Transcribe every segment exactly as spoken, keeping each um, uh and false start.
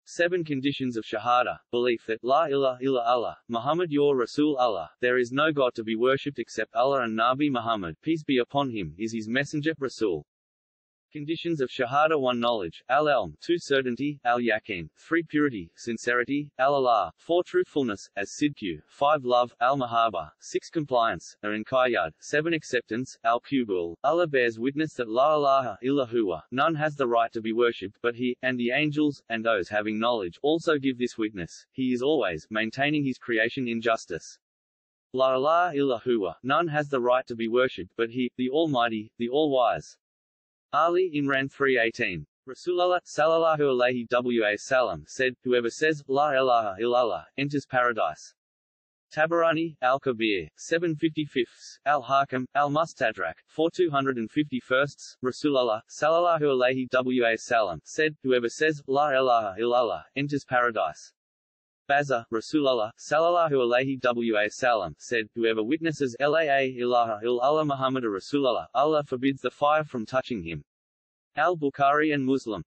seven Conditions of Shahadah, belief that, La ilaha illa Allah, Muhammadur Rasulullah, there is no God to be worshipped except Allah and Nabi Muhammad, peace be upon him, is his messenger, Rasul. Conditions of Shahadah one Knowledge, al-Ilm, two Certainty, al-Yaqeen, three Purity, Sincerity, al-ilallaah, four Truthfulness, as Sidq, five Love, al-Mahabah, six Compliance, al-Inqiyyaad, seven Acceptance, al-Qubool. Allah bears witness that la ilaha illa huwa, none has the right to be worshipped but he, and the angels, and those having knowledge, also give this witness. He is always maintaining his creation in justice. La ilaha illa huwa, none has the right to be worshipped but he, the Almighty, the All-Wise. Ali Imran three eighteen. Rasulullah, sallallaahu alayhi wa sallam, said, whoever says, La ilaha illallah, enters paradise. Tabarani, al-Kabir, seven fifty-fifths, al-Haakim, al-Mustadrak, four two hundred fifty-firsts. Rasulullah, sallallaahu alayhi wa sallam, said, whoever says, La ilaha illallah, enters paradise. Bazzar, Rasulullah, sallallaahu alayhi wa sallam, said, whoever witnesses la ilaha illallah Muhammadur Rasulullah, Allah forbids the fire from touching him. Al-Bukhari and Muslim.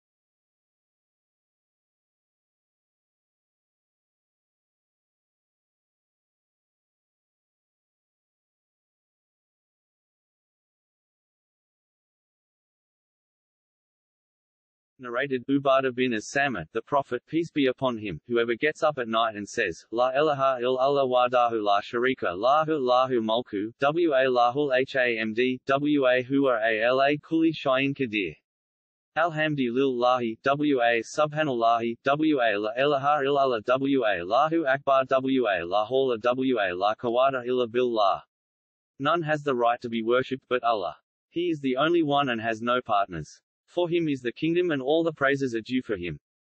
Narrated, Ubadah bin as-Samit, the Prophet, peace be upon him, whoever gets up at night and says, La ilaha illallah wahdahu la sharika lahu lahu mulku, wa lahul hamd, wa huwa ala kulli shay'in qadir. Alhamdulillahi, wa subhanallahi, wa la ilaha illallah, wa lahu akbar, wa la hawla wa la quwwata illa billah. None has the right to be worshipped but Allah. He is the only one and has no partners. For him is the kingdom and all the praises are due for him.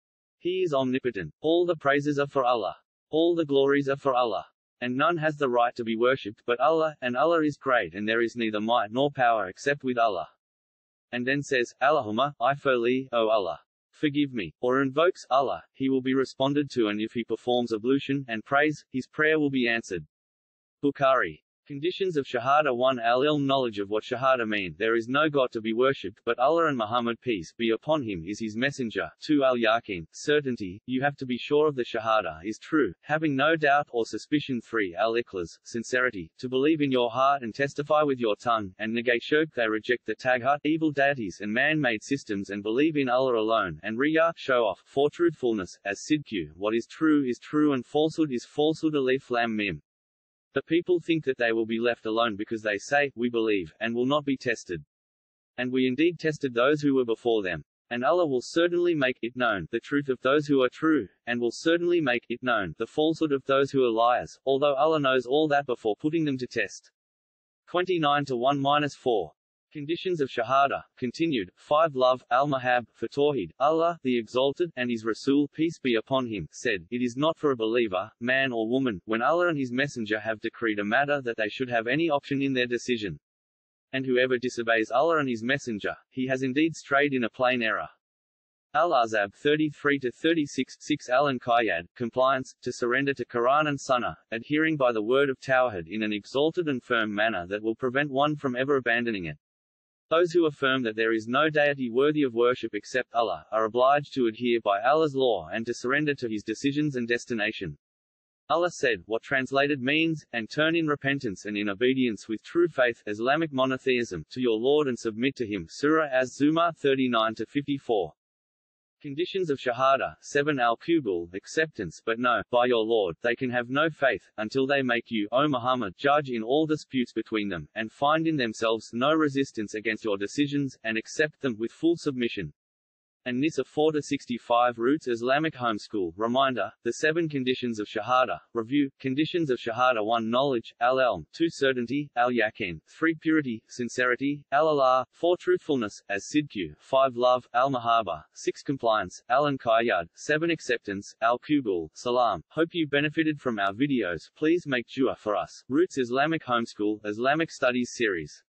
He is omnipotent. All the praises are for Allah. All the glories are for Allah. And none has the right to be worshipped but Allah, and Allah is great and there is neither might nor power except with Allah. And then says, Allahumma, ighfirli, O Allah, forgive me, or invokes Allah, he will be responded to, and if he performs ablution and prays, his prayer will be answered. Bukhari. Conditions of Shahadah one Al-Ilm, knowledge of what Shahadah mean, there is no God to be worshipped but Allah and Muhammad peace be upon him is his messenger. two Al-Yaqeen, certainty, you have to be sure of the Shahadah is true, having no doubt or suspicion. three Al-Ikhlas, sincerity, to believe in your heart and testify with your tongue, and negate shirk, they reject the taghut, evil deities and man-made systems and believe in Allah alone, and riya, show off. four Truthfulness, as Sidq, what is true is true and falsehood is falsehood. Alif Lam Mim. The people think that they will be left alone because they say, we believe, and will not be tested. And we indeed tested those who were before them. And Allah will certainly make it known, the truth of those who are true, and will certainly make it known, the falsehood of those who are liars, although Allah knows all that before putting them to test. twenty-nine to one to four. Conditions of Shahadah, continued. five Love, al-Mahabah, for Tawheed, Allah, the Exalted, and his Rasul, peace be upon him, said, it is not for a believer, man or woman, when Allah and his Messenger have decreed a matter that they should have any option in their decision. And whoever disobeys Allah and his Messenger, he has indeed strayed in a plain error. Al-Ahzab thirty-three to thirty-six. six Al-Inqiyyaad, compliance, to surrender to Quran and Sunnah, adhering by the word of Tawhid in an exalted and firm manner that will prevent one from ever abandoning it. Those who affirm that there is no deity worthy of worship except Allah, are obliged to adhere by Allah's law and to surrender to his decisions and destination. Allah said, what translated means, and turn in repentance and in obedience with true faith, Islamic monotheism, to your Lord and submit to him. Surah Az-Zumar thirty-nine to fifty-four. Conditions of Shahadah, seven Al-Qubool, acceptance, but no, by your Lord, they can have no faith, until they make you, O Muhammad, judge in all disputes between them, and find in themselves no resistance against your decisions, and accept them with full submission. And Nisa four to sixty-five. Roots Islamic Homeschool. Reminder, the seven Conditions of Shahadah. Review, Conditions of Shahadah one Knowledge, al-Ilm, two Certainty, al-Yaqeen, three Purity, Sincerity, al-ilallaah, four Truthfulness, as Sidq, five Love, al-Mahabah, six Compliance, al-Inqiyyaad, seven Acceptance, al-Qubool. Salam. Hope you benefited from our videos. Please make dua for us. Roots Islamic Homeschool, Islamic Studies Series.